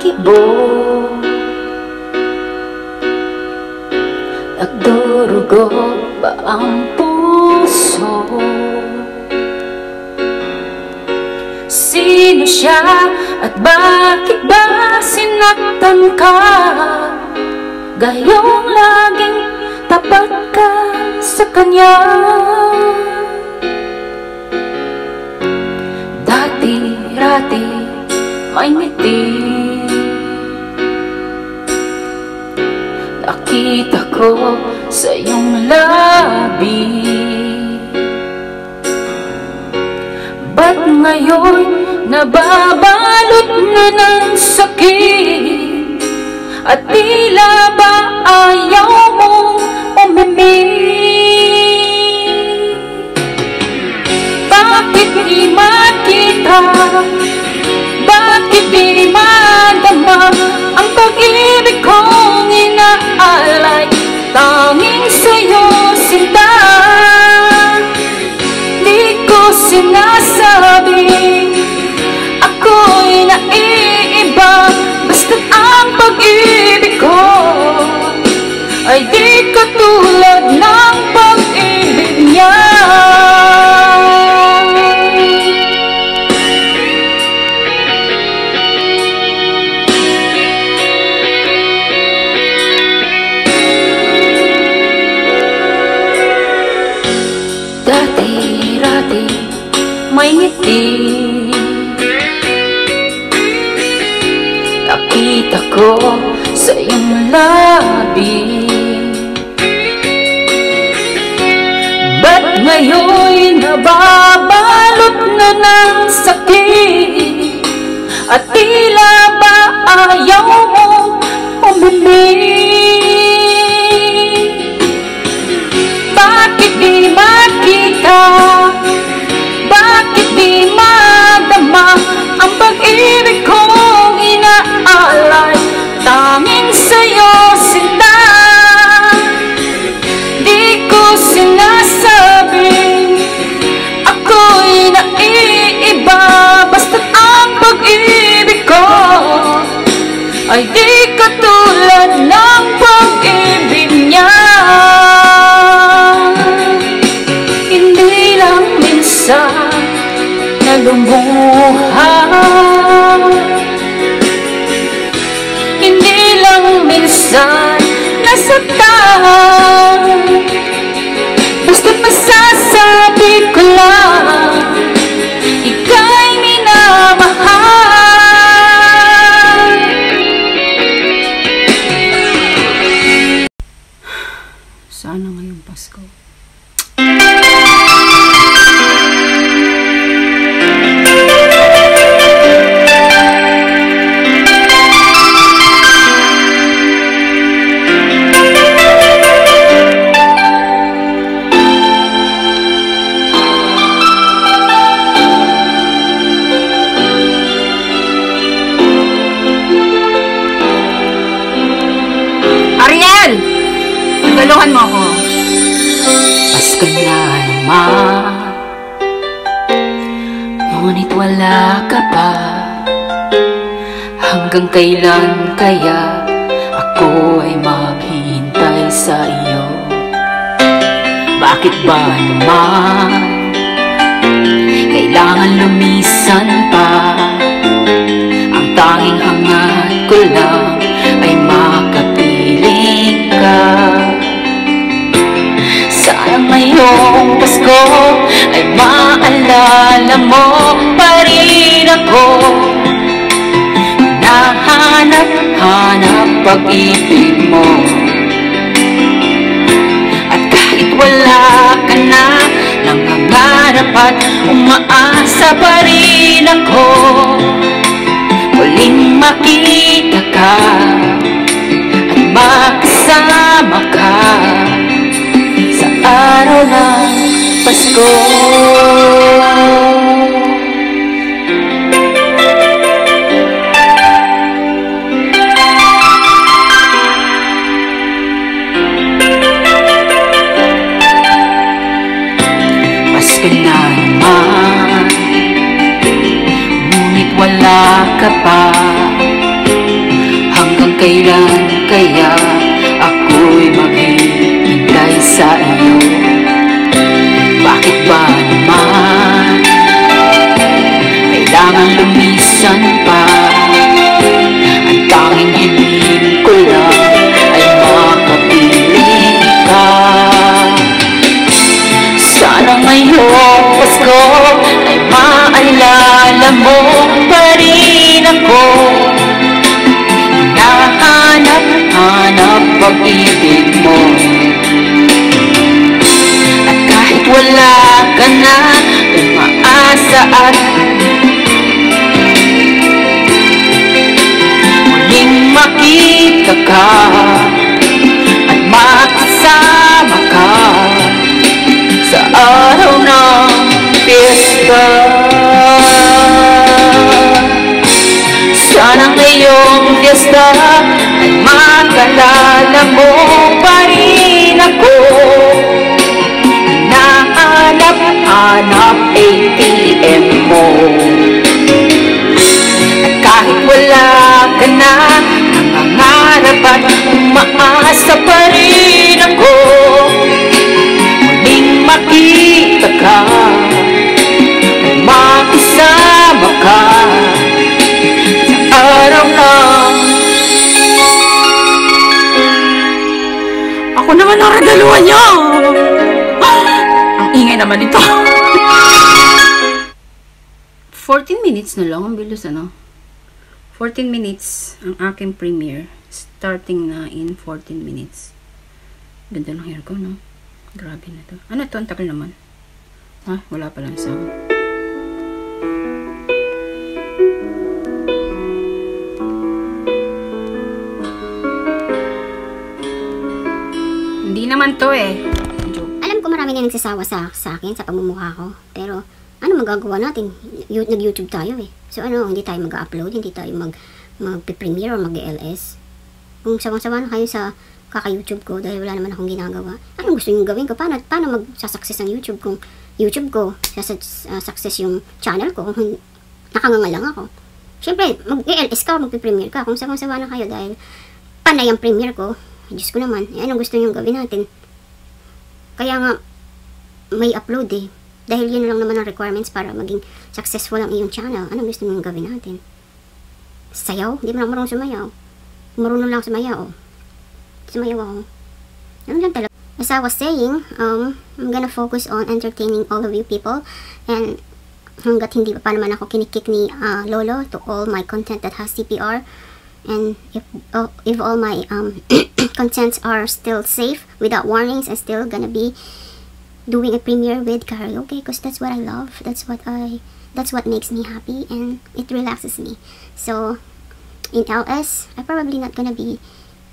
balahibo, nagdurugo ba ang puso? Sino siya at bakit ba sinaktan ka? Gayong laging tapat ka sa kanya. Dati-rati may ngiti, nakita ko sa iyong labi. Ba't ngayon nababalot na ng sakit? At tila ba ayaw mong umimik? Bakit di makita? Bakit di madama ang pag-ibig kong inaalay? Tanging sa'yo sinta, di ko sinasabi ako'y naiiba. Basta't ang pag-ibig ko ay di katulad ng pag-ibig niya. Dati-rati may ngiti, nakita ko sa iyong labi. Ba't ngayon'y nababalot na ng sakit? At tila ba ayaw mong umimik? Bakit di makita? Bakit di madama ang pag-ibig kong inaalay? Tanging sa'yo sinta, di ko sinasabi ako'y naiiba. Basta't ang pag-ibig ko ay di katulad ng pag-ibig niya. Hindi lang minsan na lumuha, hindi lang minsan nasaktan. Basta't masasabi ko lang, ika'y minamahal. Sana ngayong Pasko tulungan mo ako. Pasko na naman, ngunit wala ka pa. Hanggang kailan kaya ako ay maghihintay sa iyo? Bakit ba naman kailangan lumisan pa? Ang tanging hangad ko lang ay makapiling ka. Sana ngayong Pasko ay maalala mo pa rin ako. Nahanap-hanap pag-ibig mo. At kahit wala ka na, nangangarap at umaasa pa rin ako. Muling makita ka at makasama ka sa araw ng Pasko. Pasko na naman, ngunit wala ka pa. Kailan kaya ako'y maghihintay sa iyo? Bakit ba naman kailangan lumisan pa? Ang tanging hiling ko lang ay makapiling ka. Sana ngayong Pasko ay maalala mo pa rin ako. Hinahanap-hanap pag-ibig mo. At kahit wala ka na, umaasa at muling makita ka at makasama ka sa araw ng piyesta. Sana ngayong piyesta ay makalala mo pa rin ako. Hinahanap-hanap ATM mo. At kahit wala ka na, nangangarap at umaasa pa rin ako. Muling makita ka at makasama ka sa araw ng... Ako naman ang regalawa niya! Ang ingay naman ito. 14 minutes na lang. Ang bilis, ano? 14 minutes ang aking premiere. Starting na in 14 minutes. Ganda ng hair ko, no? Grabe na to. Ano to? Ang tagal naman. Ha? Wala palang sound. Hindi naman to eh. Alam ko marami na nagsasawa sa akin, sa pamumukha ko. Pero, ano magagawa natin? Nag-YouTube tayo eh. So ano, hindi tayo mag-upload, hindi tayo mag-premiere or mag-LS. Kung sawa-sawa na kayo sa kaka-YouTube ko dahil wala naman akong ginagawa, anong gusto nyo gawin ko? Paano mag-success ang YouTube kung YouTube ko, success yung channel ko kung nakanganga lang ako? Siyempre, mag-LS ka, mag-premiere ka. Kung sawa-sawa na kayo dahil panay ang premiere ko, Diyos ko naman, anong gusto nyo gawin natin? Kaya nga, may upload eh. Dahil yun lang naman ang requirements para maging successful ang iyong channel. Anong gusto nyo gawin natin? Sayaw? Hindi mo lang marunong sumayaw. Marunong lang sumayaw. Sumayaw ako. Ano lang talaga? As I was saying, I'm gonna focus on entertaining all of you people. And hanggat hindi pa naman ako kinikik ni Lolo to all my content that has CPR. And if all my contents are still safe without warnings, I'm still gonna be doing a premiere with karaoke because that's what I love. That's what makes me happy and it relaxes me. So in LS, I'm probably not gonna be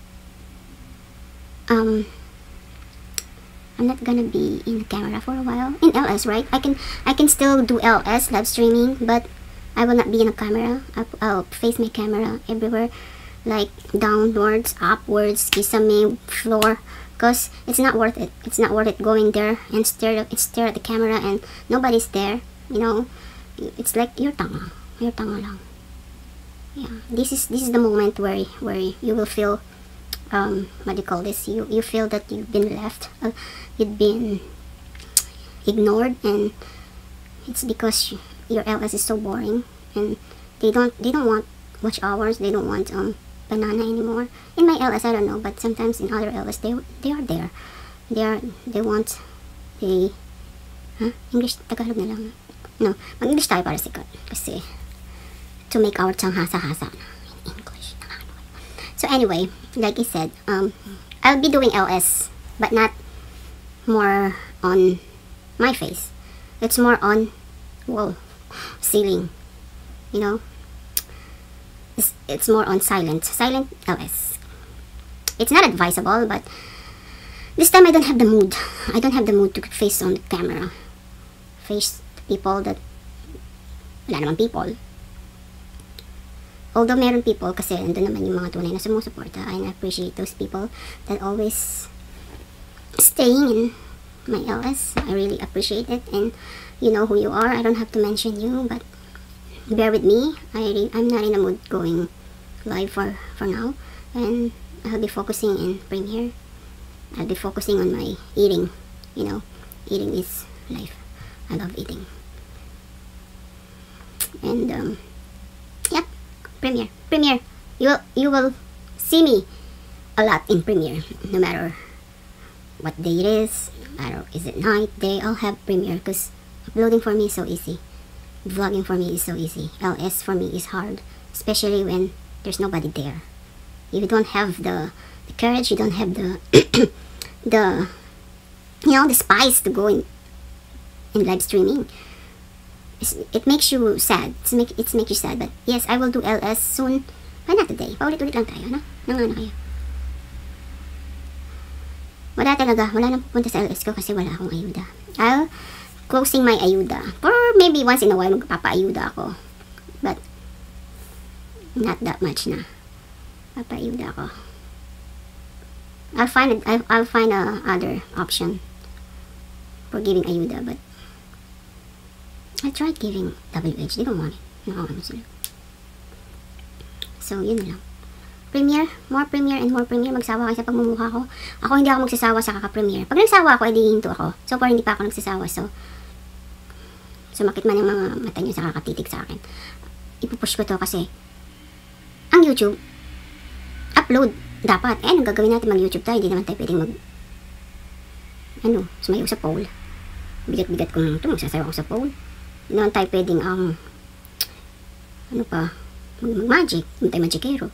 I'm not gonna be in the camera for a while. In LS, right? I can still do LS live streaming, but I will not be in a camera. I'll face my camera everywhere, like downwards, upwards, kisame, floor, because it's not worth it. It's not worth it going there and stare at the camera and nobody's there. You know, it's like your tanga lang. Yeah, this is the moment where you will feel what do you call this? You feel that you've been left, you've been ignored, and it's because your LS is so boring and they don't want watch hours, they don't want banana anymore. In my LS, I don't know, but sometimes in other LS they are there. They want English, Tagalog na lang. No, mag-English tayo para sikat kasi to make our tongue hasa-hasa in English. So anyway, like I said, I'll be doing LS but not more on my face. It's more on wall, ceiling, you know. It's more on silent LS. It's not advisable, but this time I don't have the mood. I don't have the mood to face on the camera, face people that wala naman people. Although meron people, kasi andun naman yung mga tunay na sumusuporta, and I appreciate those people that always staying in my LS. I really appreciate it, and you know who you are. I don't have to mention you, but bear with me. I'm not in a mood going live for now. And I'll be focusing in Premiere. I'll be focusing on my eating. You know, eating is life. I love eating. And yep, Premiere. You will see me a lot in Premiere, no matter what day it is. Is it night, day? I'll have Premiere because uploading for me is so easy. Vlogging for me is so easy. LS for me is hard, especially when there's nobody there. You don't have the courage. You don't have the the spice to go in live streaming. It makes you sad. It makes you sad. But yes, I will do LS soon. Why not today? Paulit-ulit lang tayo, no? Nangano kayo. Wala nang pupunta sa LS ko kasi wala akong ayuda. I'll closing my ayuda. Or maybe once in a while magpapa-ayuda ako. But not that much na. Papa-ayuda ako. I'll find a other option for giving ayuda, but I tried giving WH. They don't want it. Nakakano sila. So, yun na lang. Premiere, more Premiere and more Premiere. Magsawa kayo sa pagmumukha ko. Ako hindi ako magsasawa sa kaka-Premiere. Pag nagsawa ako, edi hinto ako. So far, hindi pa ako nagsasawa. So, sumakit man yung mga mata nyo sa kakatitig sa akin. Ipupush ko to kasi ang YouTube, upload dapat. Ang gagawin natin mag-YouTube tayo. Hindi naman tayo pwedeng sumayaw sa pole. Bigat-bigat kung ito, magsasayaw ako sa pole. Hindi naman tayo pwedeng, mag-magic. Hindi tayo magicero.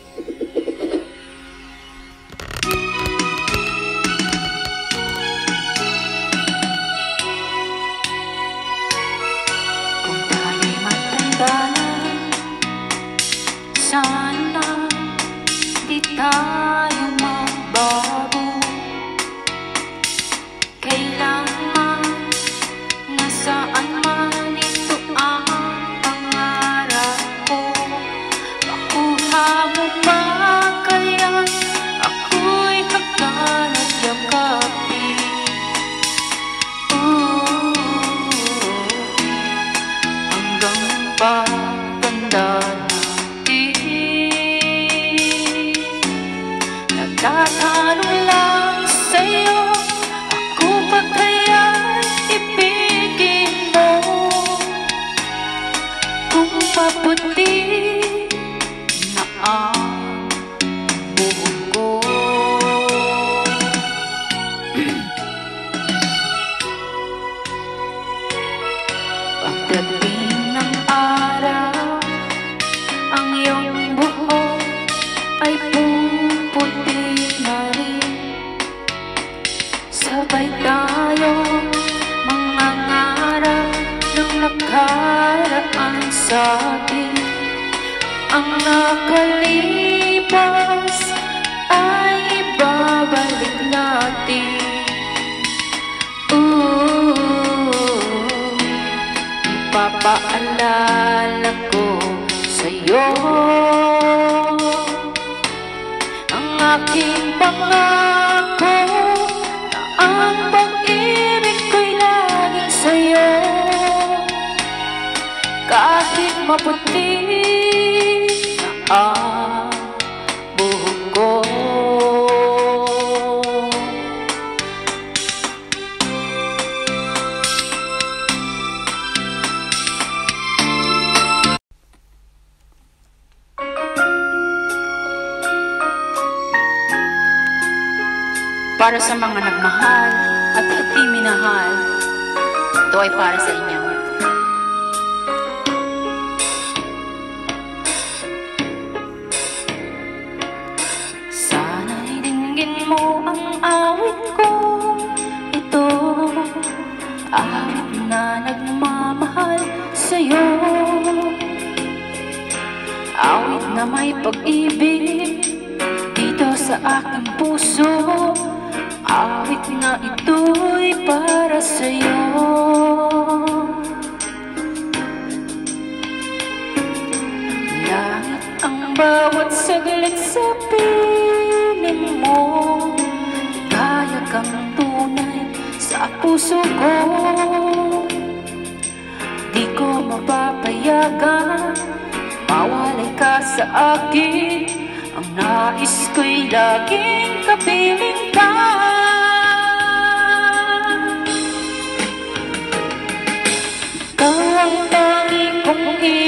Sana di tayo magbago. Kailangan nasaan man ito ang pangarap ko. Makuha mo ba kaya ako'y hagdan at yakapin? Hanggang pagtanda tatanong lang sa'yo, ako ba kaya'y ibigin mo? Kung maputi na ang buhok ko. Pagdating ng araw, ang iyong buhok ay puputi. Sabay tayo mangangarap ng nakaraan sa atin. Ang nakalipas ay ibabalik natin. Ipapaalala ko sa'yo ang aking pangako. Ang pag-ibig ko'y laging sa'yo, kahit maputi na ang buhok ko. Para sa mga nagmahal at di minahal, ito ay para sa inyo. Sana'y dinggin mo ang awit ko. Ito awit na nagmamahal sa'yo. Awit na may pag-ibig dito sa aking puso. Awit na ito'y para sa'yo. Langit ang bawat saglit sa piling mo. Kaya kang tunay sa puso ko. Di ko mapapayagan mawalay ka sa akin. Ang nais ko'y laging kapiling ka. Ikaw ang tangi kong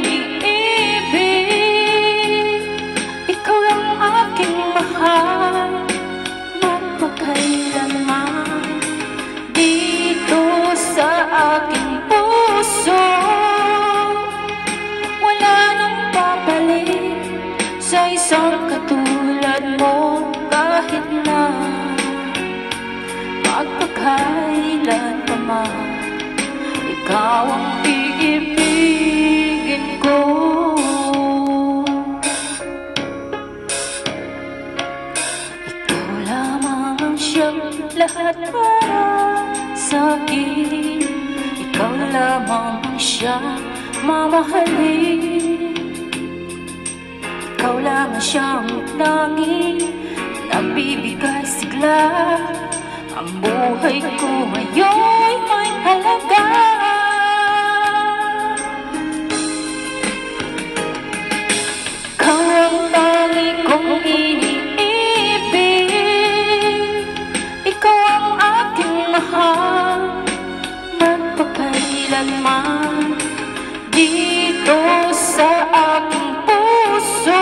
iniibig, ikaw ang aking mahal, magpakailanman. Dito sa aking puso, wala nang papalit sa isang katulad mo, kahit na magpakailan pa man, ikaw ang iibigin ko. Ikaw lamang ang siyang lahat para sa'kin, ikaw lamang ang siyang mamahalin. Ikaw lang ang siyang tanging nagbibigay sigla. Ang buhay ko ngayon'y may halaga. Ikaw ang tangi kong iniibig, ikaw ang aking mahal, magpakailanman. Dito sa aking puso,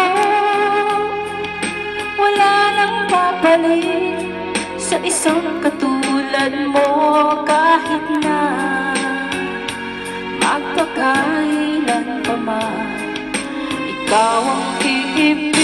wala nang papalit sa isang katulad mo, kahit na magpakailan pa man, ikaw ang iibig.